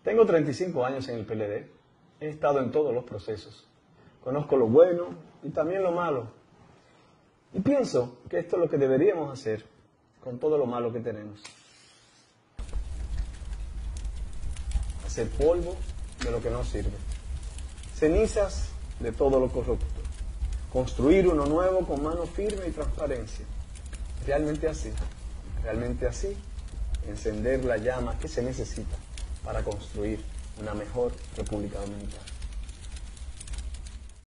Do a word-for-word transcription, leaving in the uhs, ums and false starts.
Tengo treinta y cinco años en el P L D. He estado en todos los procesos. Conozco lo bueno y también lo malo. Y pienso que esto es lo que deberíamos hacer con todo lo malo que tenemos. Hacer polvo de lo que no sirve. Cenizas de todo lo corrupto. Construir uno nuevo con mano firme y transparencia. Realmente así, realmente así, encender la llama que se necesita para construir una mejor República Dominicana.